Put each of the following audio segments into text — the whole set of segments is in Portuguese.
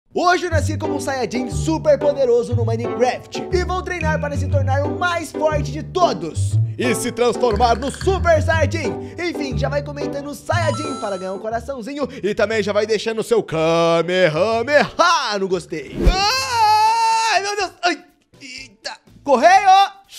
Hoje eu nasci como um Saiyajin super poderoso no Minecraft e vou treinar para se tornar o mais forte de todos e se transformar no Super Saiyajin. Enfim, já vai comentando Saiyajin para ganhar um coraçãozinho e também já vai deixando o seu Kamehameha no gostei. Ai, meu Deus! Ai, eita! Correio!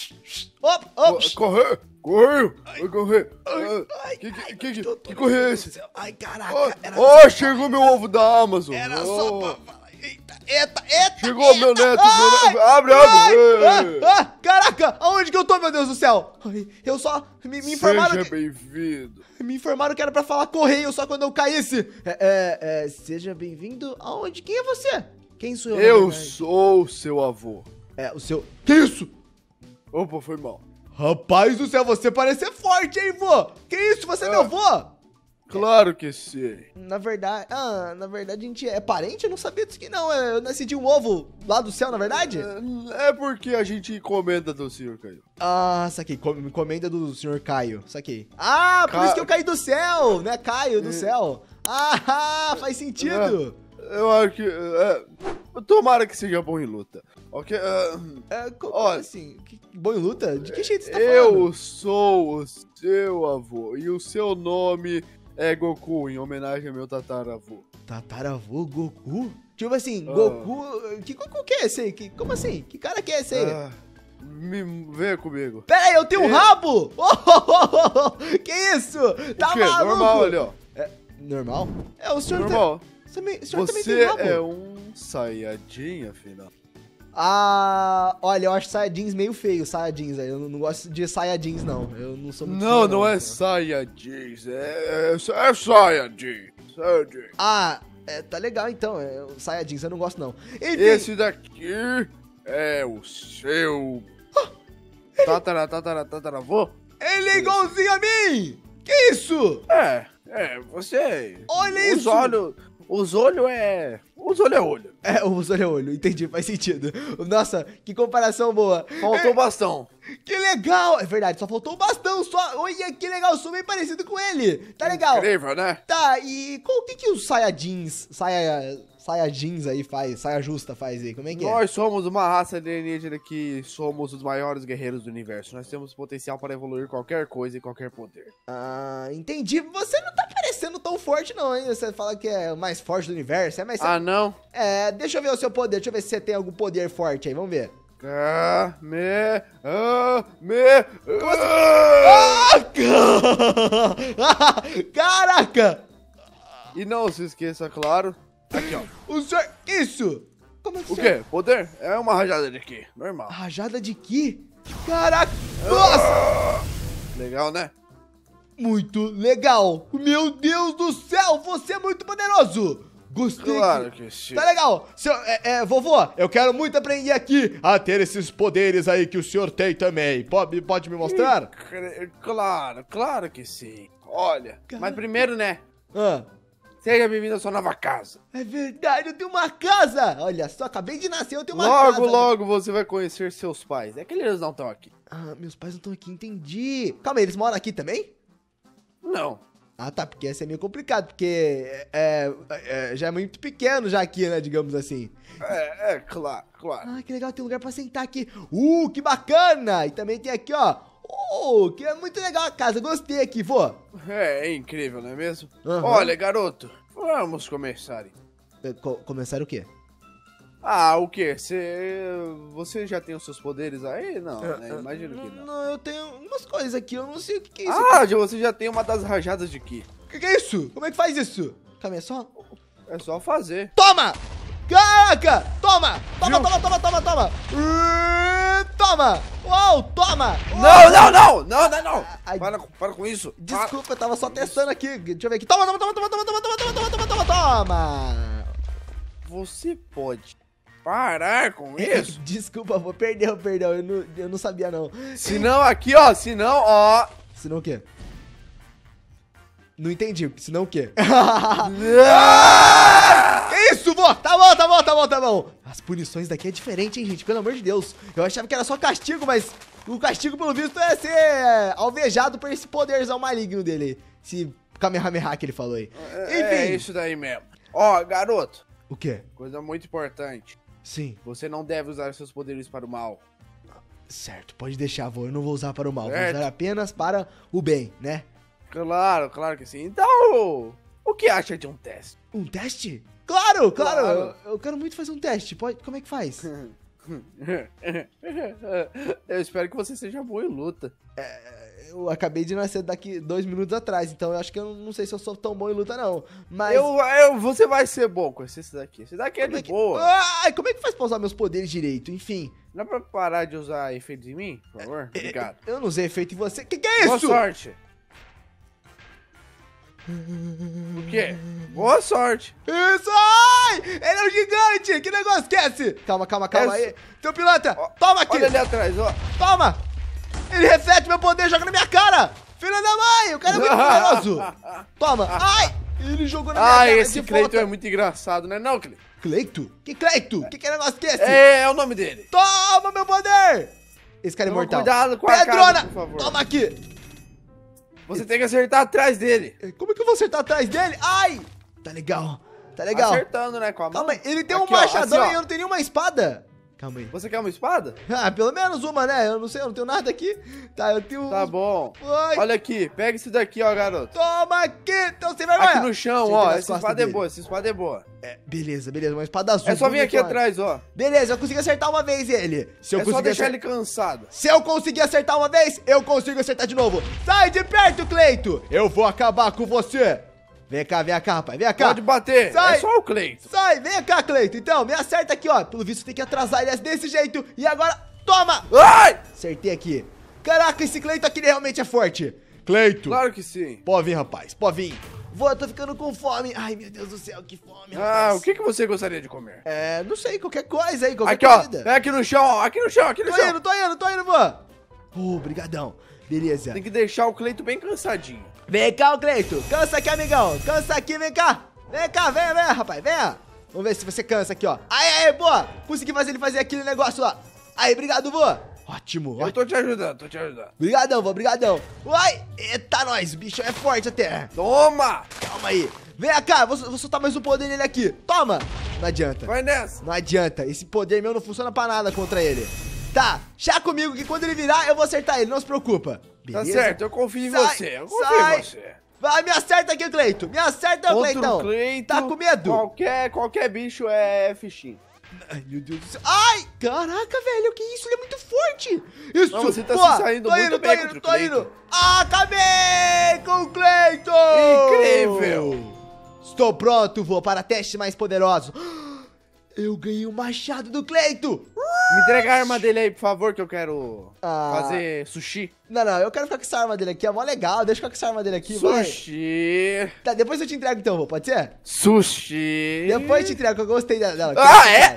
Correio! Vai correr! Que correio é esse? Ai, caraca! Chegou meu ovo da Amazon! Era só pra falar. Eita! Chegou meu neto! Abre! Caraca! Aonde que eu tô, meu Deus do céu? Ai, eu só... Me informaram... Seja bem-vindo! Me informaram que era pra falar correio só quando eu caísse. Seja bem-vindo aonde? Quem é você? Quem sou eu? Eu sou seu avô. O seu... Que isso? Opa, foi mal. Rapaz do céu, você parece ser forte, hein, vô? Que isso? Você é meu vô? Claro que sim. Na verdade, a gente é parente? Eu não sabia disso aqui, não. Eu nasci de um ovo lá do céu, na verdade? É porque a gente encomenda do senhor Caio. Ah, saquei. Encomenda do senhor Caio. Saquei. Ah, por isso que eu caí do céu, né? Caio do céu. Ah, faz sentido. Eu acho que... tomara que seja bom em luta, ok? Como olha, assim? Bom em luta? De que jeito você tá falando? Eu sou o seu avô e o seu nome é Goku, em homenagem ao meu tataravô. Tataravô Goku? Tipo assim, Goku... Que Goku que é esse aí? Como assim? Que cara que é esse aí? Venha comigo. Pera aí, eu tenho um rabo! Que isso? Tá maluco? Normal ali, ó. Normal? O senhor... Normal. O senhor também Você tem rabo? é um Saiyajin, afinal. Olha, eu acho Saiyajins meio feio, Saiyajins. Eu não gosto de Saiyajins, não. Eu não sou muito Não, fã, não é Saiyajin. É Saiyajin. Tá legal então. Saiyajins eu não gosto, não. Enfim. Esse daqui é o seu tataravô. Ele é igualzinho a mim! Que isso? Você... Olha isso! Os olhos é olho. Os olhos é olho, entendi, faz sentido. Nossa, que comparação boa. Faltou bastão. Que legal! É verdade, só faltou o bastão, só. Olha, que legal, sou bem parecido com ele. Tá legal. Incrível, né? Tá, e o que os Saiyajins aí faz? Saia justa faz aí, como é que é? Nós somos uma raça alienígena que somos os maiores guerreiros do universo. Nós temos potencial para evoluir qualquer coisa e qualquer poder. Entendi. Você não tá parecendo tão forte não, hein? Você fala que é o mais forte do universo, mas... Não? Deixa eu ver o seu poder, deixa eu ver se você tem algum poder forte aí, vamos ver. Caraca! E não se esqueça, claro. Aqui, ó. O senhor... Isso! Como é que o quê? Poder? É uma rajada de ki, normal. Rajada de ki? Caraca! Nossa! Legal, né? Muito legal! Meu Deus do céu, você é muito poderoso! Gostei. Claro que sim. Tá legal. Vovô, eu quero muito aprender aqui a ter esses poderes aí que o senhor tem também. Pode me mostrar? Claro que sim. Olha, mas primeiro, né? Seja bem-vindo à sua nova casa. É verdade, eu tenho uma casa. Olha só, acabei de nascer, eu tenho uma casa. Logo você vai conhecer seus pais. É que eles não estão aqui. Meus pais não estão aqui, entendi. Calma aí, eles moram aqui também? Não. Tá, porque esse é meio complicado, porque já é muito pequeno já aqui, né, digamos assim. Claro. Que legal, tem lugar pra sentar aqui. Que bacana! E também tem aqui, ó. Que é muito legal a casa, gostei aqui, vô. É incrível, não é mesmo? Olha, garoto, vamos começar. Começar o quê? O quê? Você já tem os seus poderes aí? Não, né? Imagino que não. Não, eu tenho umas coisas aqui, eu não sei o que é isso. Você já tem uma das rajadas de ki. O que é isso? Como é que faz isso? Calma aí, É só fazer. Toma! Caraca! Toma! Toma! Uou, toma! Não! Para com isso. Desculpa, eu tava só testando aqui. Deixa eu ver aqui. Toma! Você pode parar com isso? Desculpa, vou perdão. Eu não sabia, não. Senão aqui, ó. Senão o quê? Não entendi. Senão o quê? Que isso, vô? Tá bom. As punições daqui é diferente, hein, gente? Pelo amor de Deus. Eu achava que era só castigo, mas o castigo, pelo visto, é ser alvejado por esse poderzão maligno dele. Esse Kamehameha que ele falou aí. Enfim. É isso daí mesmo. Garoto. O quê? Coisa muito importante. Sim. Você não deve usar seus poderes para o mal. Certo, pode deixar, vô. Eu não vou usar para o mal. Vou Certo. usar apenas para o bem, né? Claro, claro que sim. Então, o que acha de um teste? Um teste? Claro, claro. Claro. Eu quero muito fazer um teste. Como é que faz? Eu espero que você seja bom em luta. Eu acabei de nascer daqui 2 minutos atrás, então eu acho que eu não sei se eu sou tão bom em luta, não. Mas. Você vai ser bom com esse daqui. Esse daqui é Como de é que... boa. Ai, como é que faz pra usar meus poderes direito? Enfim. Dá pra parar de usar efeitos em mim, por favor? Obrigado. Eu não usei efeito em você. Que é Boa isso? sorte. O quê? Boa sorte. Isso! Ai! Ele é um gigante! Que negócio que é esse? Calma aí. Teu pilantra, toma aqui! Olha ali atrás, ó. Toma! Ele reflete meu poder, joga na minha cara! Filha da mãe! O cara é muito poderoso! Toma! Ai! Ele jogou na minha cara Esse de Cleiton volta. é muito engraçado, né não, Cleiton? Cleito? Que Cleito? Que negócio que é esse? É o nome dele. Toma meu poder! Esse cara é Toma imortal. cuidado com a Pedrona! casa, por favor. Toma aqui! Você tem que acertar atrás dele. Como é que eu vou acertar atrás dele? Ai! Tá legal. Tá legal. Acertando, né, com a mão. Calma aí, ele tem um Aqui, ó, machadão assim, ó. e eu não tenho nenhuma espada. Calma aí. Você quer uma espada? Ah, pelo menos uma, né? Eu não sei, eu não tenho nada aqui. Tá, eu tenho... Tá bom. Ai. Olha aqui, pega isso daqui, ó, garoto. Toma aqui, então sem vergonha. Aqui no chão, Acertei ó. nas Essa costas espada é dele. boa, essa espada é boa. É, beleza, uma espada azul. É só vir aqui bonitona. atrás, ó. Beleza, eu consegui acertar uma vez ele. Se eu É só conseguir deixar acer- ele cansado. Se eu conseguir acertar uma vez, eu consigo acertar de novo. Sai de perto, Cleito. Eu vou acabar com você. Vem cá, rapaz, vem cá. Pode bater. Sai. É só o Cleiton. Sai, vem cá, Cleito. Então, me acerta aqui, ó. Pelo visto tem que atrasar ele desse jeito. E agora, toma. Ai! Acertei aqui. Caraca, esse Cleito aqui ele realmente é forte. Cleito. Claro que sim. Pode vir, rapaz, pode vir. Vô, eu tô ficando com fome. Ai, meu Deus do céu, que fome, Ah, rapaz. o que você gostaria de comer? É, não sei, qualquer coisa aí, qualquer Aqui, ó. comida. É aqui no chão, ó. Aqui no chão, aqui no chão. Tô indo, vô. Obrigadão. Beleza. Tem que deixar o Cleiton bem cansadinho. Vem cá, Cleito. Cansa aqui, amigão. Cansa aqui, vem cá. Vem cá, vem, rapaz, vem. Vamos ver se você cansa aqui, ó. Aí, boa. Consegui fazer ele fazer aquele negócio lá. Aí, obrigado, vô. Ótimo, Eu tô te ajudando, tô te ajudando. Obrigadão, vô, obrigadão. Uai, eita, nós. O bicho é forte até. Toma! Calma aí. Vem cá, vou soltar mais um poder nele aqui. Toma. Não adianta. Vai nessa. Não adianta. Esse poder meu não funciona pra nada contra ele. Tá, chá comigo que quando ele virar, eu vou acertar ele. Não se preocupa. Tá Beleza? certo, eu confio em Sai, você. Eu confio sai. em você. Vai, me acerta aqui, Cleito. Me acerta, Contra Cleitão. o Cleiton, Tá com medo? Qualquer bicho é fichinho. Ai, meu Deus do céu. Ai, caraca, velho, que isso? Ele é muito forte. Isso. Não, você tá boa. se saindo tô muito indo, bem tô contra indo, o tô Cleiton. indo. Acabei com o Cleiton. Incrível. Estou pronto, vou para teste mais poderoso. Eu ganhei o machado do Cleito. Me entrega a arma dele aí, por favor, que eu quero Ah. fazer sushi. Não, eu quero ficar com essa arma dele aqui, é mó legal. Deixa eu ficar com essa arma dele aqui, vai. Sushi. Tá, depois eu te entrego então, vô, pode ser? Sushi. Depois eu te entrego, que eu gostei dela. Ah, é?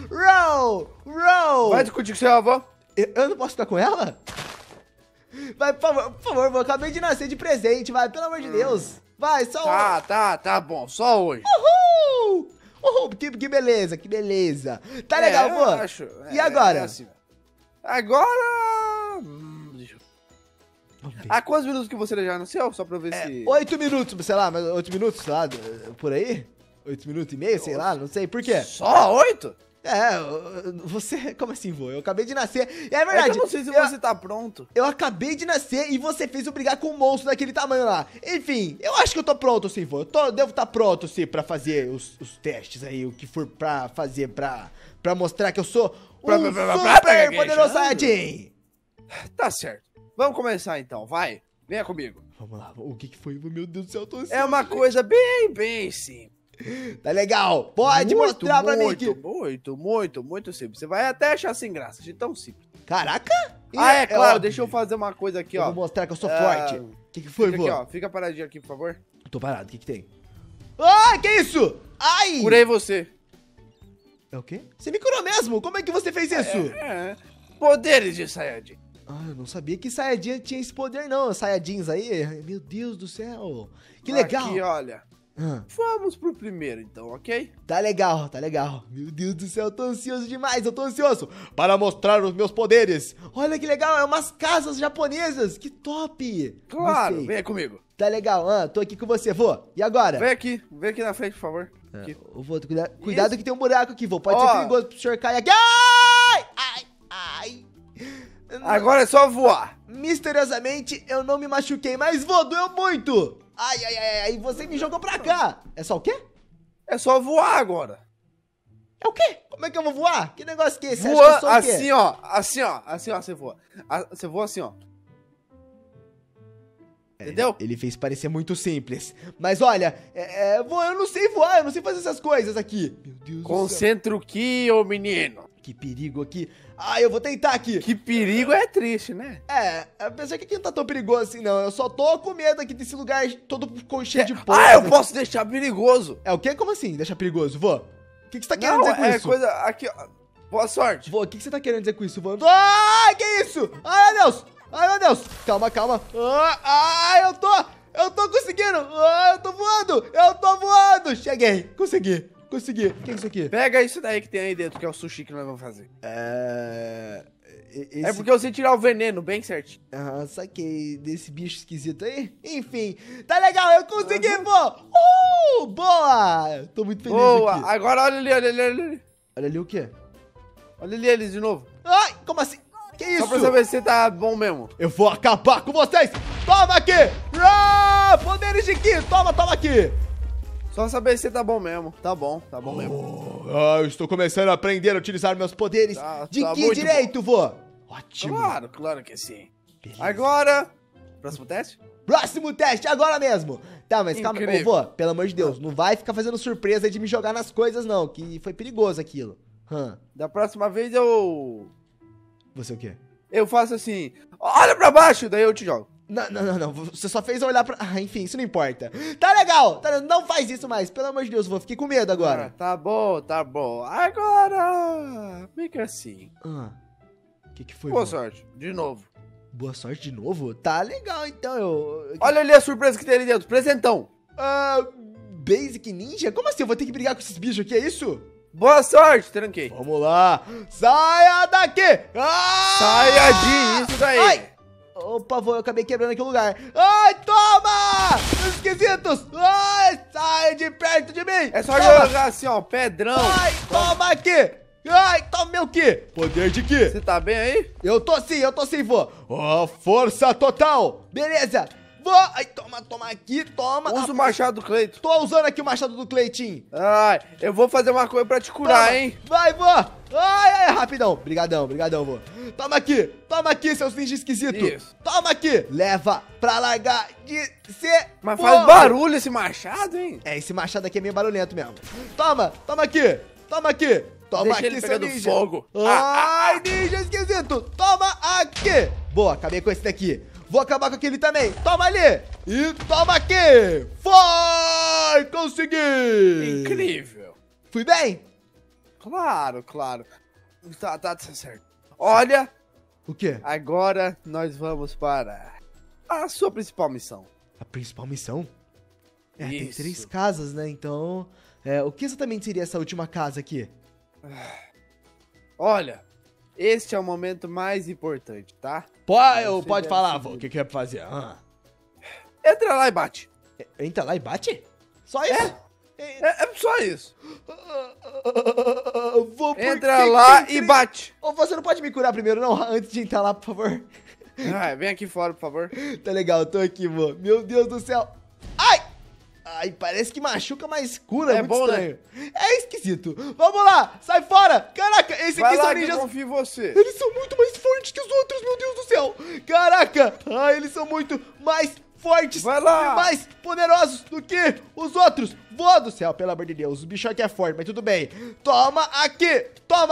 Row! Vai discutir com seu avô. Eu não posso ficar com ela? Vai, por favor, vô, acabei de nascer de presente, vai, pelo amor de Deus. Vai, só Tá bom, só hoje. Uhul! Uhul, que beleza, que beleza. Tá legal, eu vô? acho. E agora? É assim. Agora... deixa eu... Vamos ver. Há quantos minutos que você já nasceu? Só pra ver se... 8 minutos, sei lá, mas 8 minutos, sei lá, por aí? 8 minutos e meio, sei lá, não sei, por quê? Só 8? Você, como assim, vô? Eu acabei de nascer, e é É que verdade. eu não sei se você tá pronto. Eu acabei de nascer e você fez eu brigar com um monstro daquele tamanho lá. Enfim, eu acho que eu tô pronto sim, vô. Devo estar pronto sim pra fazer os testes aí, o que for pra fazer pra mostrar que eu sou um super poderoso Saiyajin. Tá certo. Vamos começar então, vai. Venha comigo. Vamos lá, o que foi? Meu Deus do céu, eu tô É uma coisa bem simples. Tá legal, pode mostrar pra mim aqui. Muito simples. Você vai até achar sem graça, de tão simples. Caraca. É claro, óbvio. deixa eu fazer uma coisa aqui, Eu ó. vou mostrar que eu sou forte. O que foi, Fica vô? aqui, ó. Fica paradinho aqui, por favor. Tô parado, o que tem? Ai, que isso? Ai! Curei você. É o quê? Você me curou mesmo? Como é que você fez isso? Poderes de Saiyajin. Ah, eu não sabia que Saiyajin tinha esse poder, não. Saiyajins aí, ai, meu Deus do céu. Que legal. Aqui, olha. Ah, Vamos pro primeiro, então, ok? tá legal, tá legal. Meu Deus do céu, eu tô ansioso demais, eu tô ansioso para mostrar os meus poderes. Olha que legal, é umas casas japonesas, que top. Claro, Gostei. venha comigo. Tá legal, tô aqui com você, vô. E agora? Vem aqui na frente, por favor. Eu vou cuidado que tem um buraco aqui, vô. Pode ser perigoso pro senhor cair aqui. Ai! Ai! Ai! Agora é só voar. Misteriosamente, eu não me machuquei, mas vô, doeu muito. Ai, ai, ai, ai, você me jogou pra cá. É só o quê? É só voar agora. É o quê? Como é que eu vou voar? Que negócio que é esse? Voa assim, ó. Assim, ó. Assim, ó, você voa. Você voa assim, ó. Entendeu? Ele fez parecer muito simples. Mas olha, vô, eu não sei voar, eu não sei fazer essas coisas aqui. Meu Deus do céu. Concentra o ki, ô menino. Que perigo aqui. Ah, eu vou tentar aqui. Que perigo é triste, né? Apesar que aqui não tá tão perigoso assim, não. Eu só tô com medo aqui desse lugar todo cheio de poço. Eu posso deixar perigoso. É o quê? Como assim? Deixar perigoso, vô? O que você tá querendo dizer com isso? Coisa... Aqui, ó. Boa sorte. Vô, o que você tá querendo dizer com isso, vô? Ai, que isso? Ai, meu Deus. Ai, meu Deus. Calma, calma. Ai, eu tô conseguindo. Ai, eu tô voando. Cheguei. Consegui. O que é isso aqui? Pega isso daí que tem aí dentro, que é o sushi que nós vamos fazer. Esse... É porque eu sei tirar o veneno bem certinho. Saquei desse bicho esquisito aí. Enfim, tá legal, eu consegui, vô. Boa. Tô muito feliz aqui. Agora olha ali. Olha ali o quê? Olha ali eles de novo. Ai, como assim? Que isso? Só pra saber se você tá bom mesmo. Eu vou acabar com vocês. Toma aqui. Poderes de Ki. Toma aqui. Só saber se você tá bom mesmo. Tá bom mesmo. Eu estou começando a aprender a utilizar meus poderes de Ki direito, vô. Ótimo. Claro que sim. Beleza. Agora, próximo teste? Próximo teste, agora mesmo. Tá, mas calma, vô, pelo amor de Deus, não vai ficar fazendo surpresa de me jogar nas coisas, não, que foi perigoso aquilo. Da próxima vez eu... Você o quê? Eu faço assim, olha pra baixo, daí eu te jogo. Não, você só fez eu olhar pra... enfim, isso não importa. Tá legal, não faz isso mais, pelo amor de Deus, vô, fiquei com medo agora. Tá bom. Agora, fica assim. O que foi, Boa sorte, de novo. Boa sorte de novo? Tá legal, então Olha ali a surpresa que tem ali dentro, presentão. Basic Ninja? Como assim? Eu vou ter que brigar com esses bichos aqui, é isso? Boa sorte, tranquei. Vamos lá. Saia daqui. Saia de isso daí. Ai. Opa, vô, eu acabei quebrando aqui o lugar. Ai, toma! Esquisitos! Ai, sai de perto de mim! É só jogar assim, ó, pedrão. Ai, toma aqui! Ai, toma o quê? Poder de Ki. Você tá bem aí? Eu tô sim, vô. Força total. Beleza. Vô, ai, toma aqui, toma. Usa o machado do Cleiton. Tô usando aqui o machado do Cleitinho. Ai, eu vou fazer uma coisa pra te curar, hein? Vai, vô. Ai, rapidão. Brigadão, vô. Toma aqui, seus ninjas esquisitos. Isso. Toma aqui. Leva pra largar de ser... Mas faz barulho esse machado, hein? Esse machado aqui é meio barulhento mesmo. Toma aqui. Toma deixa aqui, ele seu pegando ninja. fogo. Ai, ninja esquisito. Toma aqui. Boa, acabei com esse daqui. Vou acabar com aquele também. Toma ali. E toma aqui. Foi! Consegui. Incrível. Fui bem? Claro. Tá certo. Olha. O quê? Agora nós vamos para a sua principal missão. A principal missão? Tem Isso. 3 casas, né? Então, o que exatamente seria essa última casa aqui? Olha, este é o momento mais importante, tá? Pode falar, vô. O que é pra fazer? Entra lá e bate. Entra lá e bate? Só isso? É só isso. Entra lá e bate. Ou você não pode me curar primeiro, não? Antes de entrar lá, por favor. Vem aqui fora, por favor. Tá legal, eu tô aqui, vô. Meu Deus do céu. Ai, parece que machuca, mas cura. É muito bom, estranho. Né? É esquisito. Vamos lá, sai fora. Caraca, esse aqui são ninjas. Eu confio em você. Eles são muito mais fortes que os outros, meu Deus do céu. Caraca, eles são muito mais fortes. Vai lá. E mais poderosos do que os outros. Vô do céu, pelo amor de Deus. O bicho aqui é forte, mas tudo bem. Toma aqui.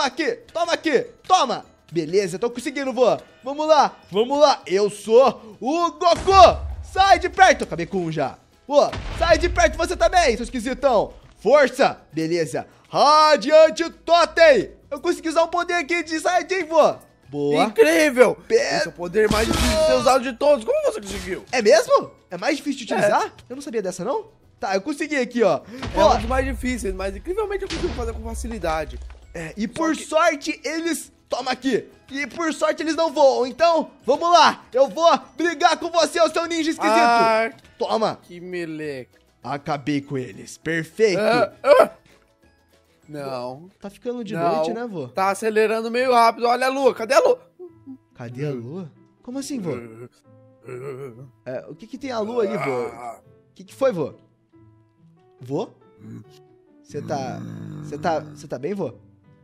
Beleza, tô conseguindo, vô. Vamos lá. Eu sou o Goku. Sai de perto. Acabei com um já. Sai de perto você também, seu esquisitão. Força, beleza. Radiante Totem. Eu consegui usar um poder aqui de Saiyajin, vô. Boa. Incrível. Esse é o poder mais difícil de ser usado de todos. Como você conseguiu? É mesmo? É mais difícil de utilizar? Eu não sabia dessa, não? Tá, eu consegui aqui, ó. É um dos mais difíceis, mas incrivelmente eu consigo fazer com facilidade. E por sorte, eles... Toma aqui. E por sorte eles não voam. Então, vamos lá. Eu vou brigar com você, o seu ninja esquisito. Ai, toma. Que meleca. Acabei com eles. Perfeito. Não. Tá ficando de Não. noite, né, vô? Tá acelerando meio rápido. Olha a lua. Cadê a lua? Cadê a lua? Como assim, vô? O que tem a lua ali, vô? O que foi, vô? Vô? Você tá bem, vô?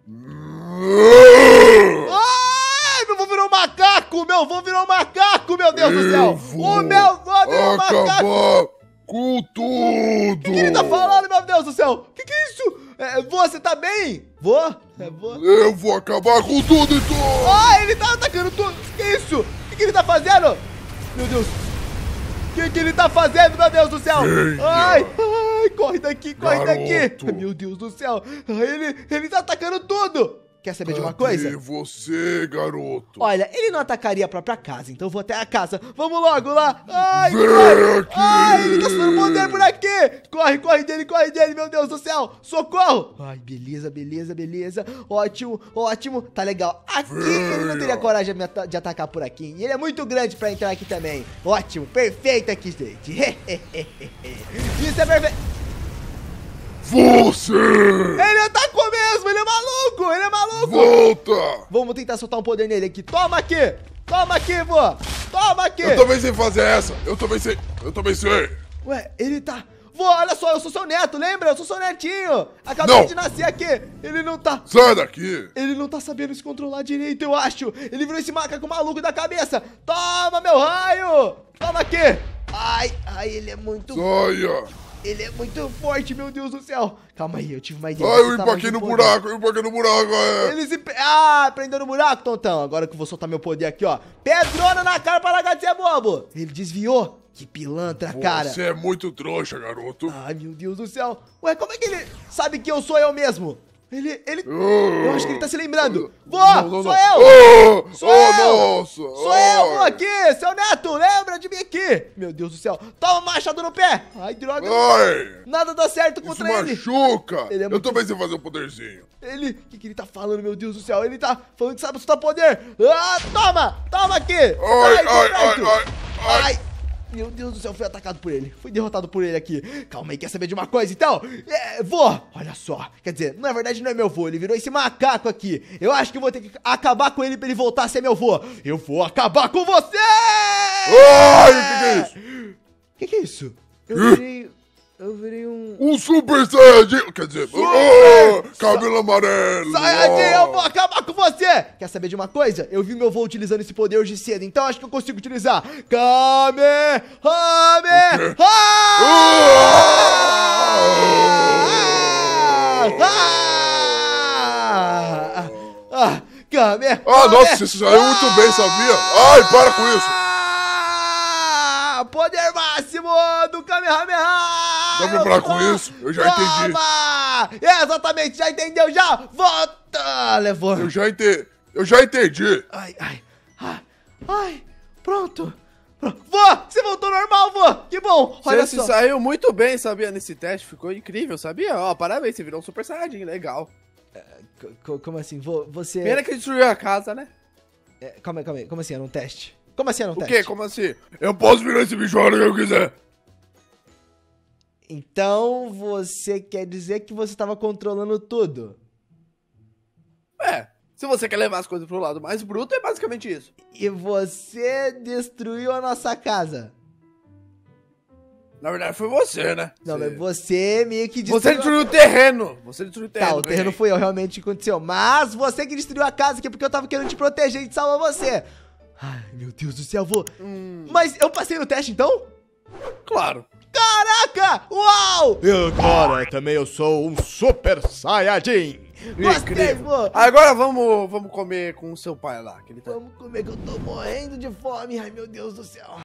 Ai, meu vô virou um macaco! Meu vô virou um macaco, meu Deus do céu! O meu vô virou um macaco! Com tudo! O que ele tá falando, meu Deus do céu? Que é isso? Vô, você tá bem? Vô? Vô? Eu vou acabar com tudo e tudo! Ah, ele tá atacando tudo! Que é isso? O que ele tá fazendo? Meu Deus! O que ele tá fazendo, meu Deus do céu? Venha. Ai, corre daqui, corre daqui! Garoto. Meu Deus do céu! Ele tá atacando tudo! Quer saber de uma coisa? Cadê você, garoto? Olha, ele não atacaria a própria casa, então eu vou até a casa. Vamos logo lá! Ai, Vem corre! aqui. Ai, ele tá soltando poder por aqui! Corre dele, meu Deus do céu! Socorro! Ai, beleza. Ótimo. Tá legal. Aqui ele não teria coragem de atacar por aqui. E ele é muito grande pra entrar aqui também. Ótimo, perfeito aqui, gente. Isso é perfeito. Você! Ele atacou mesmo, ele é maluco! Volta! Vamos tentar soltar um poder nele aqui. Toma aqui, vô! Toma aqui! Eu também sei fazer essa! Eu também sei! Ué, ele tá... Vô, olha só, eu sou seu neto, lembra? Eu sou seu netinho! Acabei Não. de nascer aqui! Ele não tá... Sai daqui! Ele não tá sabendo se controlar direito, eu acho! Ele virou esse macaco maluco da cabeça! Toma, meu raio! Toma aqui! Ai, ele é muito... Saia! Ele é muito forte, meu Deus do céu! Calma aí, eu tive uma ideia. Ai, Você eu tá empaquei mais no poder. buraco, Ele se... prendeu no buraco, tontão. Agora que eu vou soltar meu poder aqui, ó. Pedrona na cara pra largar de ser bobo. Ele desviou. Que pilantra, cara. Você é muito trouxa, garoto. Ai, meu Deus do céu. Ué, como é que ele sabe que eu sou eu mesmo? Eu acho que ele tá se lembrando. Vô, Não. sou eu. Sou eu. Nossa! Sou eu, vô, aqui. Seu neto, lembra de mim aqui. Meu Deus do céu. Toma um machado no pé. Ai, droga. Ai! Nada dá certo Isso contra ele. machuca! Ele é Eu muito- também sei fazer um poderzinho. O que ele tá falando, meu Deus do céu? Ele tá falando que sabe soltar poder. Ah, toma aqui. Ai. Meu Deus do céu, fui atacado por ele. Fui derrotado por ele aqui. Calma aí, quer saber de uma coisa, então? Vô, olha só. Quer dizer, na verdade não é meu vô, ele virou esse macaco aqui. Eu acho que eu vou ter que acabar com ele pra ele voltar a ser meu vô. Eu vou acabar com você! Ai, o que é isso? Que é isso? Eu virei um... Um Super Saiyajin! Quer dizer, cabelo amarelo! Saiyajin, eu vou acabar com você! Quer saber de uma coisa? Eu vi meu vô utilizando esse poder hoje cedo, então acho que eu consigo utilizar. Kamehameha! Kamehameha! Nossa, isso saiu muito bem, sabia? Ai, para com isso! Poder máximo do Kamehameha! Dá pra parar com isso? Eu já entendi. Toma! Exatamente, já entendeu já? Volta! Levou. Eu já entendi. Ai, pronto. Vô, você voltou normal, vô. Que bom. Olha Você só. se saiu muito bem, sabia? Nesse teste, ficou incrível, sabia? Ó, parabéns, você virou um Super Saiyajin, legal. Como assim, vô? Você... Pena que destruiu a casa, né? Calma aí. Como assim, era um teste? Como assim era um O teste? quê? Como assim? Eu posso virar esse bicho a hora que eu quiser. Então, você quer dizer que você tava controlando tudo? Se você quer levar as coisas pro lado mais bruto, é basicamente isso. E você destruiu a nossa casa? Na verdade, foi você, né? Não, mas você meio que Você destruiu o terreno. Você destruiu o terreno. Tá, o terreno foi eu, realmente que aconteceu. Mas você que destruiu a casa aqui porque eu tava querendo te proteger e te salvar você. Ai, meu Deus do céu, vô. Mas eu passei no teste, então? Claro. Caraca! Uau! Agora também eu sou um Super Saiyajin. Gostei, Incrível. vô. Agora vamos comer com o seu pai lá. Que ele tá... Vamos comer que eu tô morrendo de fome. Ai, meu Deus do céu.